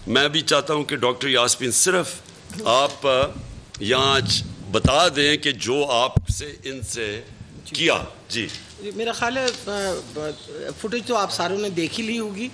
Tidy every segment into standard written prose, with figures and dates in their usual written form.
میں بھی چاہتا ہوں کہ ڈاکٹر یاسمین صرف آپ یہاں بتا دیں کہ جو آپ سے ان سے کیا. جی میرا خیال ہے فوٹیج تو آپ ساروں نے دیکھ ہی لی ہوگی.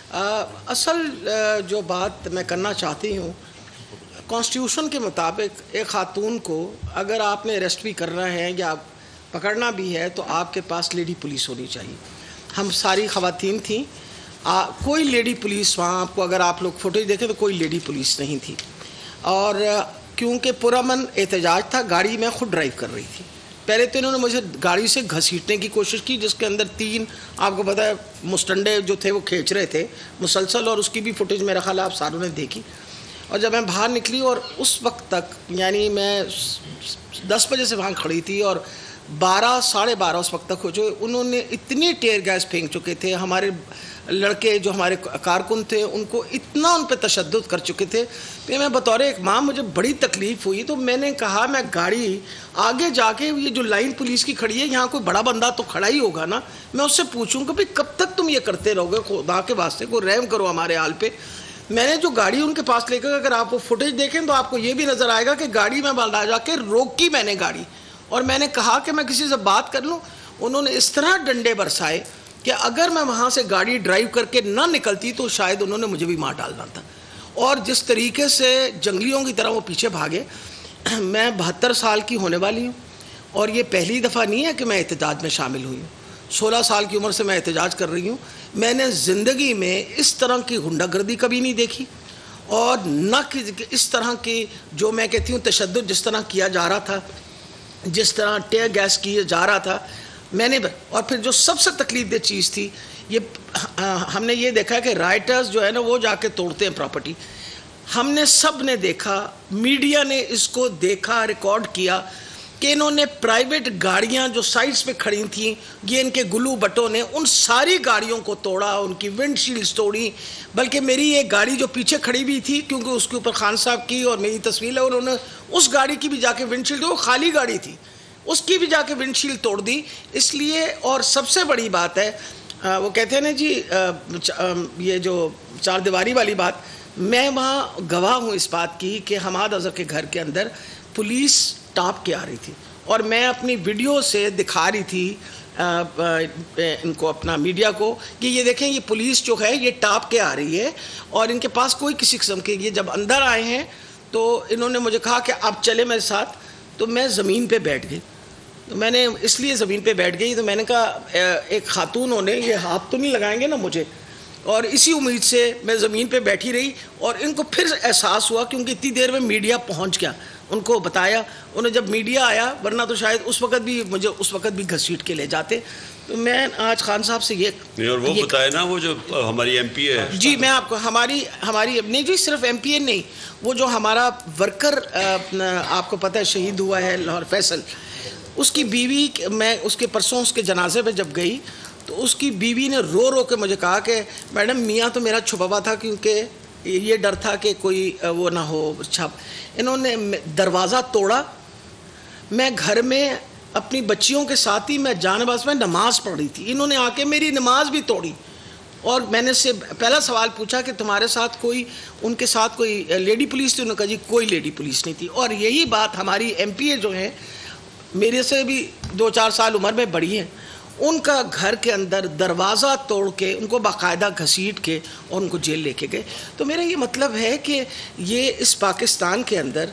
اصل جو بات میں کرنا چاہتی ہوں، کانسٹیٹیوشن کے مطابق ایک خاتون کو اگر آپ نے اریسٹ بھی کرنا ہے یا پکڑنا بھی ہے تو آپ کے پاس لیڈی پولیس ہونی چاہیے. ہم ساری خواتین تھیں، کوئی لیڈی پولیس وہاں آپ کو اگر آپ لوگ فوٹیج دیکھیں تو کوئی لیڈی پولیس نہیں تھی. اور کیونکہ پرامن احتجاج تھا، گاڑی میں خود ڈرائیو کر رہی تھی. پہلے تو انہوں نے مجھے گاڑی سے گھسیٹنے کی کوشش کی، جس کے اندر 3 آپ کو پتہ ہے مستنڈے جو تھے وہ کھینچ رہے تھے مسلسل، اور اس کی بھی فوٹیج میرا خیال آپ ساروں نے دیکھی. اور جب میں باہر نکلی اور اس وقت تک یعنی میں 10 بجے سے وہاں کھڑی تھی اور 12 ساڑھے 12 اس وقت تک ہو چکے، انہوں نے اتنی ٹیئر گیس پھینک چکے تھے. ہمارے لڑکے جو ہمارے کارکن تھے ان کو اتنا ان پہ تشدد کر چکے تھے کہ میں بطور ایک ماں مجھے بڑی تکلیف ہوئی. تو میں نے کہا میں گاڑی آگے جا کے یہ جو لائن پولیس کی کھڑی ہے یہاں کوئی بڑا بندہ تو کھڑا ہی ہوگا نا، میں اس سے پوچھوں کہ بھئی کب تک تم یہ کرتے رہو گے، خدا کے واسطے کوئی رحم کرو ہمارے حال پہ. میں نے جو گاڑی ان کے پاس لے کر، اگر آپ وہ فوٹیج دیکھیں تو آپ کو یہ بھی نظر آئے گا کہ گاڑی میں بالا جا کے روکی میں نے گاڑی، اور میں نے کہا کہ میں کسی سے بات کر لوں. انہوں نے اس طرح ڈنڈے برسائے کہ اگر میں وہاں سے گاڑی ڈرائیو کر کے نہ نکلتی تو شاید انہوں نے مجھے بھی مار ڈالنا تھا. اور جس طریقے سے جنگلیوں کی طرح وہ پیچھے بھاگے. میں 72 سال کی ہونے والی ہوں اور یہ پہلی دفعہ نہیں ہے کہ میں احتجاج میں شامل ہوئی ہوں. 16 سال کی عمر سے میں احتجاج کر رہی ہوں. میں نے زندگی میں اس طرح کی غنڈہ گردی کبھی نہیں دیکھی، اور نہ اس طرح کی جو میں کہتی ہوں تشدد جس طرح کیا جا رہا تھا، جس طرح ٹیئر گیس کیا جا رہا تھا میں نے. اور پھر جو سب سے تکلیف دہ چیز تھی، یہ ہم نے یہ دیکھا کہ رائٹرز جو ہے نا وہ جا کے توڑتے ہیں پراپرٹی. ہم نے سب نے دیکھا، میڈیا نے اس کو دیکھا، ریکارڈ کیا کہ انہوں نے پرائیویٹ گاڑیاں جو سائٹس پہ کھڑی تھیں، یہ ان کے گلو بٹوں نے ان ساری گاڑیوں کو توڑا، ان کی ونڈ شیلڈز توڑی. بلکہ میری ایک گاڑی جو پیچھے کھڑی بھی تھی، کیونکہ اس کے اوپر خان صاحب کی اور میری تصویر ہے، انہوں نے اس گاڑی کی بھی جا کے ونڈ شیلڈ، وہ خالی گاڑی تھی، اس کی بھی جا کے ونڈ شیلڈ توڑ دی. اس لیے اور سب سے بڑی بات ہے وہ کہتے ہیں نا جی یہ جو 4 دیواری والی بات، میں وہاں گواہ ہوں اس بات کی کہ حماد اظہر کے گھر کے اندر پولیس ٹاپ کے آ رہی تھی، اور میں اپنی ویڈیو سے دکھا رہی تھی ان کو، اپنا میڈیا کو، کہ یہ دیکھیں یہ پولیس جو ہے یہ ٹاپ کے آ رہی ہے اور ان کے پاس کوئی کسی قسم کے. یہ جب اندر آئے ہیں تو انہوں نے مجھے کہا کہ آپ چلے میرے ساتھ، تو میں زمین پہ بیٹھ گئی. تو میں نے اس لیے زمین پہ بیٹھ گئی، تو میں نے کہا ایک خاتون ہونے یہ ہاتھ تو نہیں لگائیں گے نا مجھے. اور اسی امید سے میں زمین پہ بیٹھی رہی، اور ان کو پھر احساس ہوا کیونکہ اتنی دیر میں میڈیا پہنچ گیا، ان کو بتایا. انہیں جب میڈیا آیا، ورنہ تو شاید اس وقت بھی مجھے اس وقت بھی گھسیٹ کے لے جاتے. تو میں آج خان صاحب سے یہ اور وہ بتایا نا وہ جو ہماری ایم پی ہے، جی میں آپ کو ہماری نہیں جی صرف ایم پی اے نہیں، وہ جو ہمارا ورکر آپ کو پتہ ہے شہید ہوا ہے لاہور فیصل، اس کی بیوی، میں اس کے پرسوں اس کے جنازے پہ جب گئی تو اس کی بیوی نے رو رو کے مجھے کہا کہ میڈم میاں تو میرا چھپا ہوا تھا کیونکہ یہ ڈر تھا کہ کوئی وہ نہ ہو چھپ. انہوں نے دروازہ توڑا. میں گھر میں اپنی بچیوں کے ساتھ ہی میں جانباز میں نماز پڑھ رہی تھی، انہوں نے آ کے میری نماز بھی توڑی. اور میں نے سے پہلا سوال پوچھا کہ تمہارے ساتھ کوئی، ان کے ساتھ کوئی لیڈی پولیس تھی؟ انہوں نے کہا جی کوئی لیڈی پولیس نہیں تھی. اور یہی بات ہماری ایم پی اے جو ہیں، میرے سے بھی 2-4 سال عمر میں بڑی ہیں، ان کا گھر کے اندر دروازہ توڑ کے ان کو باقاعدہ گھسیٹ کے اور ان کو جیل لے کے گئے. تو میرا یہ مطلب ہے کہ یہ اس پاکستان کے اندر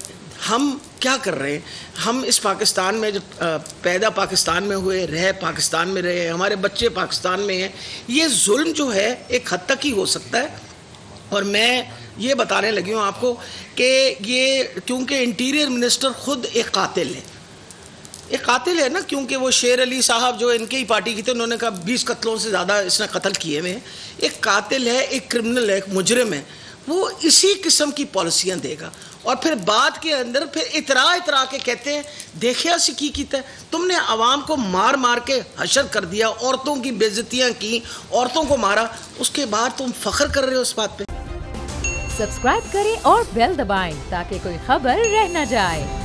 ہم کیا کر رہے ہیں. ہم اس پاکستان میں جو پیدا پاکستان میں ہوئے، رہے پاکستان میں رہے، ہمارے بچے پاکستان میں ہیں، یہ ظلم جو ہے ایک حد تک ہی ہو سکتا ہے. اور میں یہ بتانے لگی ہوں آپ کو کہ یہ کیونکہ انٹیریئر منسٹر خود ایک قاتل ہے، ایک قاتل ہے نا، کیونکہ وہ شیر علی صاحب جو ان کی ہی پارٹی کی تھے، انہوں نے کہا 20 قتلوں سے زیادہ اس نے قتل کیے ہوئے ہیں. ایک قاتل ہے، ایک کرمنل ہے، ایک مجرم ہے، وہ اسی قسم کی پالیسیاں دے گا. اور پھر بعد کے اندر پھر اترا کے کہتے ہیں دیکھیا سکی کیتا ہے، تم نے عوام کو مار مار کے حشر کر دیا، عورتوں کی بے عزتیاں کی، عورتوں کو مارا، اس کے بعد تم فخر کر رہے ہو اس بات پہ. سبسکرائب کریں اور بیل دبائیں تاکہ کوئی خبر رہ نہ جائے.